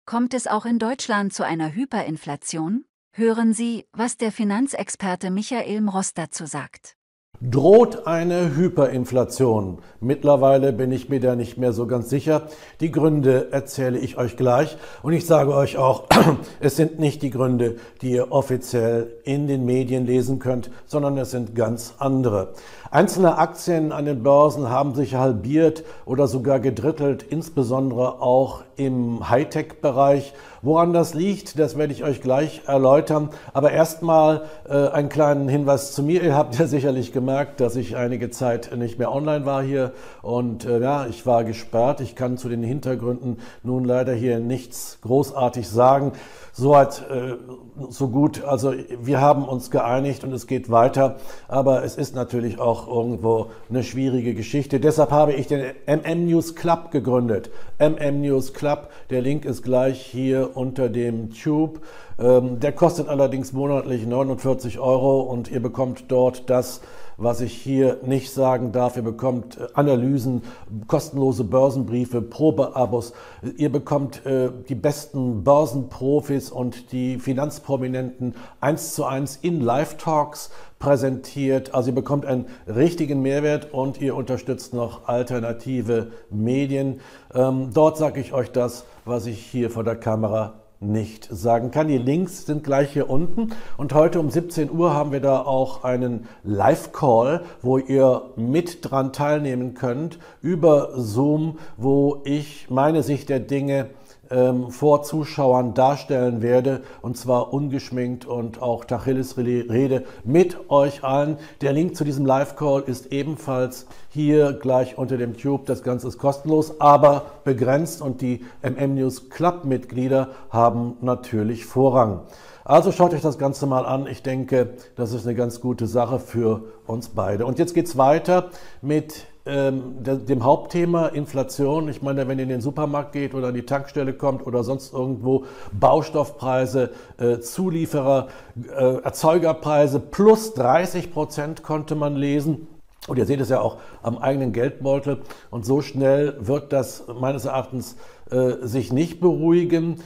Kommt es auch in Deutschland zu einer Hyperinflation? Hören Sie, was der Finanzexperte Michael Mross dazu sagt. Droht eine Hyperinflation? Mittlerweile bin ich mir da nicht mehr so ganz sicher. Die Gründe erzähle ich euch gleich. Und ich sage euch auch, es sind nicht die Gründe, die ihr offiziell in den Medien lesen könnt, sondern es sind ganz andere. Einzelne Aktien an den Börsen haben sich halbiert oder sogar gedrittelt, insbesondere auch im Hightech-Bereich. Woran das liegt, das werde ich euch gleich erläutern. Aber erstmal einen kleinen Hinweis zu mir. Ihr habt ja sicherlich gemerkt, dass ich einige Zeit nicht mehr online war hier. Und ja, ich war gesperrt. Ich kann zu den Hintergründen nun leider hier nichts großartig sagen. Soweit, so gut. Also wir haben uns geeinigt und es geht weiter. Aber es ist natürlich auch irgendwo eine schwierige Geschichte. Deshalb habe ich den MM-News Club gegründet. MM-News Club, der Link ist gleich hier unter dem Tube. Der kostet allerdings monatlich 49 € und ihr bekommt dort das, was ich hier nicht sagen darf. Ihr bekommt Analysen, kostenlose Börsenbriefe, Probeabos. Ihr bekommt die besten Börsenprofis und die Finanzprominenten 1:1 in Live-Talks präsentiert. Also ihr bekommt einen richtigen Mehrwert und ihr unterstützt noch alternative Medien. Dort sage ich euch das, was ich hier vor der Kamera nicht sagen kann. Die Links sind gleich hier unten und heute um 17 Uhr haben wir da auch einen Live-Call, wo ihr mit dran teilnehmen könnt über Zoom, wo ich meine Sicht der Dinge vor Zuschauern darstellen werde und zwar ungeschminkt und auch Tacheles-Rede mit euch allen. Der Link zu diesem Live-Call ist ebenfalls hier gleich unter dem Tube. Das Ganze ist kostenlos, aber begrenzt und die MM-News Club-Mitglieder haben natürlich Vorrang. Also schaut euch das Ganze mal an. Ich denke, das ist eine ganz gute Sache für uns beide. Und jetzt geht's weiter mit dem Hauptthema Inflation. Ich meine, wenn ihr in den Supermarkt geht oder an die Tankstelle kommt oder sonst irgendwo, Baustoffpreise, Zulieferer, Erzeugerpreise plus 30% konnte man lesen. Und ihr seht es ja auch am eigenen Geldbeutel. Und so schnell wird das meines Erachtens sich nicht beruhigen.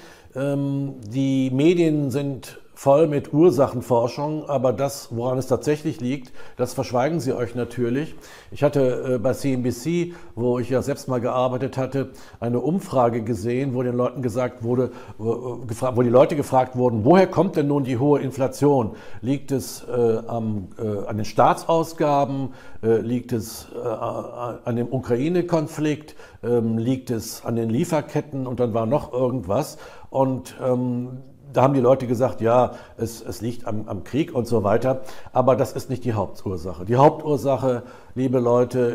Die Medien sind voll mit Ursachenforschung, aber das, woran es tatsächlich liegt, das verschweigen sie euch natürlich. Ich hatte bei CNBC, wo ich ja selbst mal gearbeitet hatte, eine Umfrage gesehen, wo den Leuten gesagt wurde, wo die Leute gefragt wurden, woher kommt denn nun die hohe Inflation? Liegt es an den Staatsausgaben? Liegt es an dem Ukraine-Konflikt? Liegt es an den Lieferketten? Und dann war noch irgendwas. Und da haben die Leute gesagt, ja, es liegt am Krieg und so weiter. Aber das ist nicht die Hauptursache. Die Hauptursache, liebe Leute,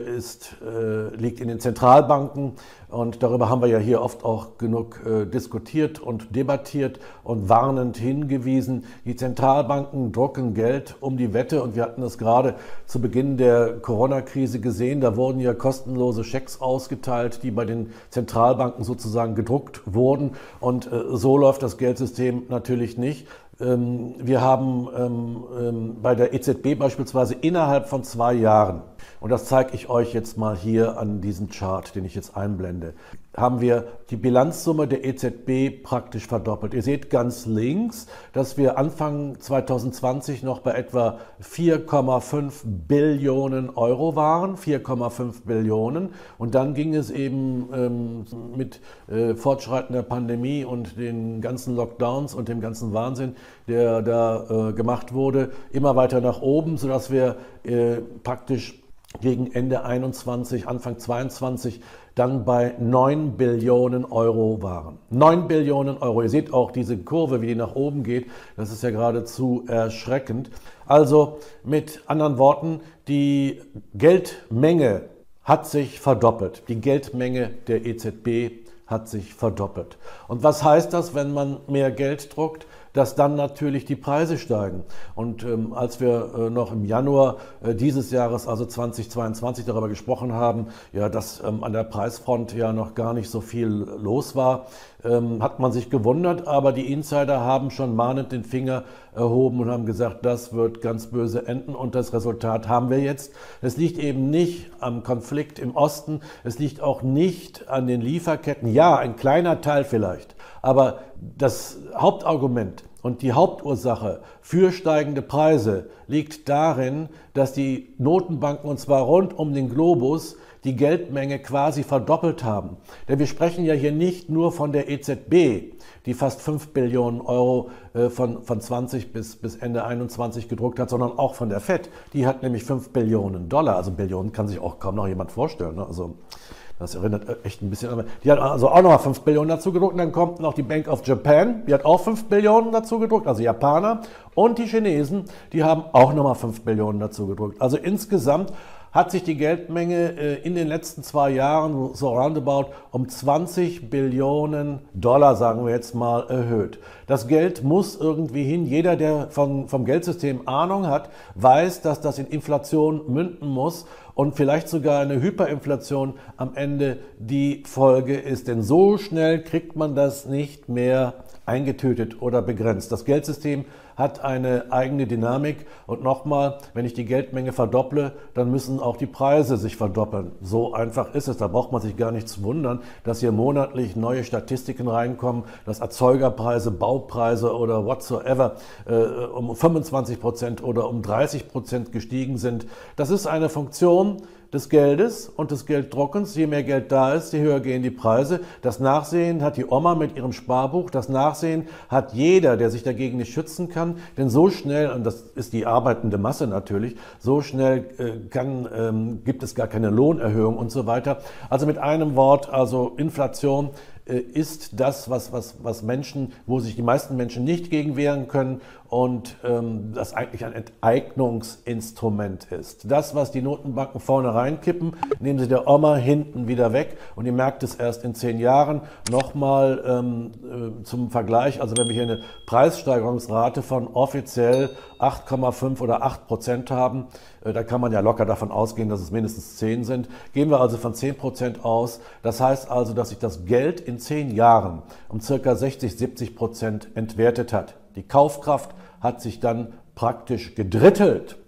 liegt in den Zentralbanken. Und darüber haben wir ja hier oft auch genug diskutiert und debattiert und warnend hingewiesen. Die Zentralbanken drucken Geld um die Wette. Und wir hatten das gerade zu Beginn der Corona-Krise gesehen. Da wurden ja kostenlose Schecks ausgeteilt, die bei den Zentralbanken sozusagen gedruckt wurden. Und so läuft das Geldsystem natürlich nicht. Wir haben bei der EZB beispielsweise innerhalb von 2 Jahren, und das zeige ich euch jetzt mal hier an diesem Chart, den ich jetzt einblende, haben wir die Bilanzsumme der EZB praktisch verdoppelt. Ihr seht ganz links, dass wir Anfang 2020 noch bei etwa 4,5 Billionen Euro waren, 4,5 Billionen. Und dann ging es eben mit fortschreitender Pandemie und den ganzen Lockdowns und dem ganzen Wahnsinn, der da gemacht wurde, immer weiter nach oben, sodass wir praktisch gegen Ende 21, Anfang 22 dann bei 9 Billionen Euro waren. 9 Billionen Euro. Ihr seht auch diese Kurve, wie die nach oben geht. Das ist ja geradezu erschreckend. Also mit anderen Worten, die Geldmenge hat sich verdoppelt. Die Geldmenge der EZB hat sich verdoppelt. Und was heißt das, wenn man mehr Geld druckt? dass dann natürlich die Preise steigen. Und als wir noch im Januar dieses Jahres, also 2022, darüber gesprochen haben, ja, dass an der Preisfront ja noch gar nicht so viel los war, hat man sich gewundert, aber die Insider haben schon mahnend den Finger erhoben und haben gesagt, das wird ganz böse enden, und das Resultat haben wir jetzt. Es liegt eben nicht am Konflikt im Osten, es liegt auch nicht an den Lieferketten, ja, ein kleiner Teil vielleicht, aber das Hauptargument und die Hauptursache für steigende Preise liegt darin, dass die Notenbanken, und zwar rund um den Globus, die Geldmenge quasi verdoppelt haben. Denn wir sprechen ja hier nicht nur von der EZB, die fast 5 Billionen Euro von 20 bis Ende 21 gedruckt hat, sondern auch von der FED. Die hat nämlich 5 Billionen Dollar, also Billionen kann sich auch kaum noch jemand vorstellen. Ne? Also das erinnert echt ein bisschen an. Die hat also auch nochmal 5 Billionen dazu gedruckt. Und dann kommt noch die Bank of Japan, die hat auch 5 Billionen dazu gedruckt, also Japaner. Und die Chinesen, die haben auch nochmal 5 Billionen dazu gedruckt. Also insgesamt hat sich die Geldmenge in den letzten 2 Jahren so roundabout um 20 Billionen Dollar, sagen wir jetzt mal, erhöht. Das Geld muss irgendwie hin. Jeder, der vom Geldsystem Ahnung hat, weiß, dass das in Inflation münden muss und vielleicht sogar eine Hyperinflation am Ende die Folge ist. Denn so schnell kriegt man das nicht mehr eingetötet oder begrenzt. Das Geldsystem hat eine eigene Dynamik, und nochmal, wenn ich die Geldmenge verdopple, dann müssen auch die Preise sich verdoppeln. So einfach ist es, da braucht man sich gar nicht zu wundern, dass hier monatlich neue Statistiken reinkommen, dass Erzeugerpreise, Baupreise oder whatsoever um 25% oder um 30% gestiegen sind. Das ist eine Funktion des Geldes und des Gelddruckens. Je mehr Geld da ist, je höher gehen die Preise. Das Nachsehen hat die Oma mit ihrem Sparbuch. Das Nachsehen hat jeder, der sich dagegen nicht schützen kann. Denn so schnell, und das ist die arbeitende Masse natürlich, so schnell gibt es gar keine Lohnerhöhung und so weiter. Also mit einem Wort, also Inflation ist das, was Menschen, wo sich die meisten Menschen nicht gegen wehren können, und das eigentlich ein Enteignungsinstrument ist. Das, was die Notenbanken vorne reinkippen, nehmen sie der Oma hinten wieder weg, und ihr merkt es erst in 10 Jahren. Nochmal zum Vergleich, also wenn wir hier eine Preissteigerungsrate von offiziell 8,5 oder 8% haben, da kann man ja locker davon ausgehen, dass es mindestens 10 sind. Gehen wir also von 10% aus. Das heißt also, dass sich das Geld in 10 Jahren um ca. 60-70% entwertet hat. Die Kaufkraft hat sich dann praktisch gedrittelt.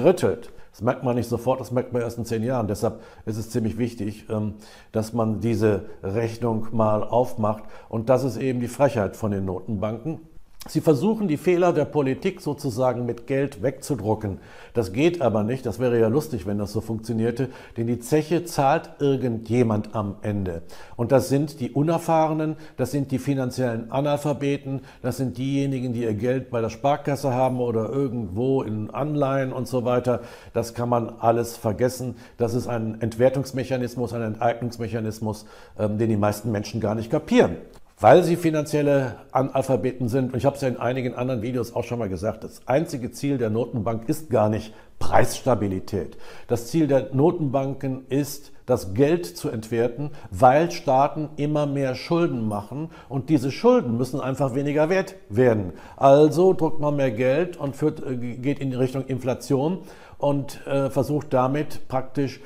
Das merkt man nicht sofort, das merkt man erst in 10 Jahren. Deshalb ist es ziemlich wichtig, dass man diese Rechnung mal aufmacht. Und das ist eben die Frechheit von den Notenbanken. Sie versuchen, die Fehler der Politik sozusagen mit Geld wegzudrucken. Das geht aber nicht. Das wäre ja lustig, wenn das so funktionierte. Denn die Zeche zahlt irgendjemand am Ende. Und das sind die Unerfahrenen, das sind die finanziellen Analphabeten, das sind diejenigen, die ihr Geld bei der Sparkasse haben oder irgendwo in Anleihen und so weiter. Das kann man alles vergessen. Das ist ein Entwertungsmechanismus, ein Enteignungsmechanismus, den die meisten Menschen gar nicht kapieren. Weil sie finanzielle Analphabeten sind, und ich habe es ja in einigen anderen Videos auch schon mal gesagt, das einzige Ziel der Notenbank ist gar nicht Preisstabilität. Das Ziel der Notenbanken ist, das Geld zu entwerten, weil Staaten immer mehr Schulden machen, und diese Schulden müssen einfach weniger wert werden. Also druckt man mehr Geld und geht in die Richtung Inflation und versucht damit praktisch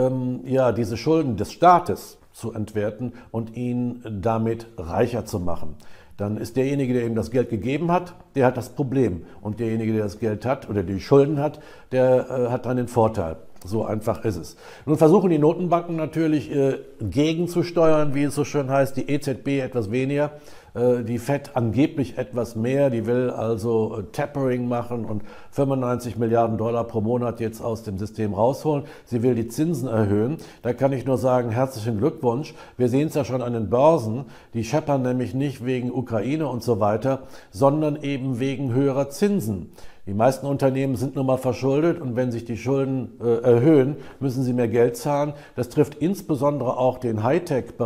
diese Schulden des Staates zu entwerten und ihn damit reicher zu machen. Dann ist derjenige, der ihm das Geld gegeben hat, der hat das Problem. Und derjenige, der das Geld hat oder die Schulden hat, der hat dann den Vorteil. So einfach ist es. Nun versuchen die Notenbanken natürlich gegenzusteuern, wie es so schön heißt, die EZB etwas weniger, die FED angeblich etwas mehr, die will also Tapering machen und 95 Milliarden Dollar pro Monat jetzt aus dem System rausholen. Sie will die Zinsen erhöhen. Da kann ich nur sagen, herzlichen Glückwunsch. Wir sehen es ja schon an den Börsen, die scheppern nämlich nicht wegen Ukraine und so weiter, sondern eben wegen höherer Zinsen. Die meisten Unternehmen sind nun mal verschuldet, und wenn sich die Schulden erhöhen, müssen sie mehr Geld zahlen. Das trifft insbesondere auch den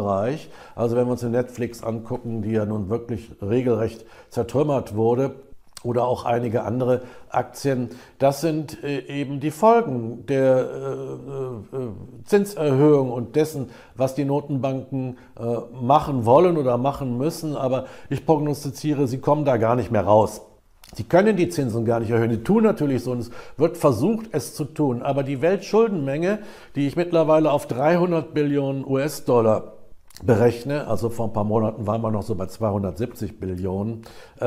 Hightech-Bereich. Also wenn wir uns den Netflix angucken, die ja nun wirklich regelrecht zertrümmert wurde, oder auch einige andere Aktien. Das sind eben die Folgen der Zinserhöhung und dessen, was die Notenbanken machen wollen oder machen müssen. Aber ich prognostiziere, sie kommen da gar nicht mehr raus. Sie können die Zinsen gar nicht erhöhen. Die tun natürlich so und es wird versucht, es zu tun. Aber die Weltschuldenmenge, die ich mittlerweile auf 300 Billionen US-Dollar berechne, also vor ein paar Monaten waren wir noch so bei 270 Billionen,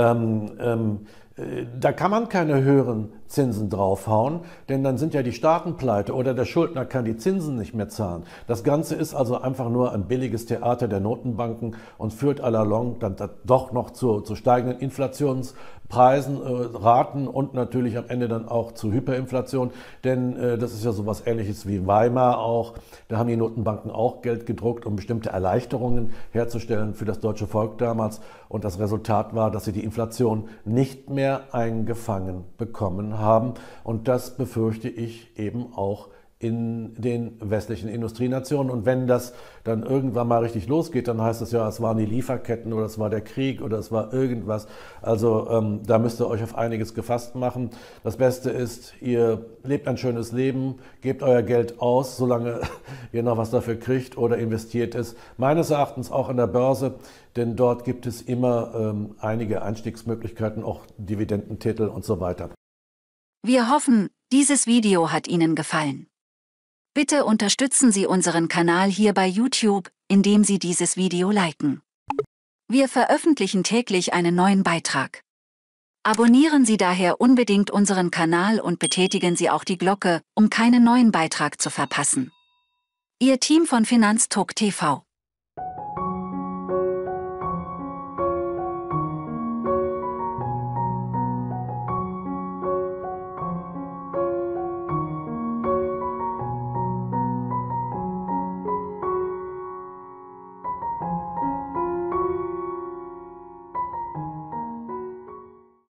da kann man keine höheren Zinsen draufhauen, denn dann sind ja die Staaten pleite oder der Schuldner kann die Zinsen nicht mehr zahlen. Das Ganze ist also einfach nur ein billiges Theater der Notenbanken und führt à la longue dann doch noch zu steigenden Inflationspreisen, Raten und natürlich am Ende dann auch zu Hyperinflation, denn das ist ja sowas Ähnliches wie Weimar auch. Da haben die Notenbanken auch Geld gedruckt, um bestimmte Erleichterungen herzustellen für das deutsche Volk damals. Und das Resultat war, dass sie die Inflation nicht mehr eingefangen bekommen haben. Und das befürchte ich eben auch in den westlichen Industrienationen. Und wenn das dann irgendwann mal richtig losgeht, dann heißt es ja, es waren die Lieferketten oder es war der Krieg oder es war irgendwas. Also da müsst ihr euch auf einiges gefasst machen. Das Beste ist, ihr lebt ein schönes Leben, gebt euer Geld aus, solange ihr noch was dafür kriegt oder investiert es. Meines Erachtens auch an der Börse, denn dort gibt es immer einige Einstiegsmöglichkeiten, auch Dividendentitel und so weiter. Wir hoffen, dieses Video hat Ihnen gefallen. Bitte unterstützen Sie unseren Kanal hier bei YouTube, indem Sie dieses Video liken. Wir veröffentlichen täglich einen neuen Beitrag. Abonnieren Sie daher unbedingt unseren Kanal und betätigen Sie auch die Glocke, um keinen neuen Beitrag zu verpassen. Ihr Team von Finanztalk TV.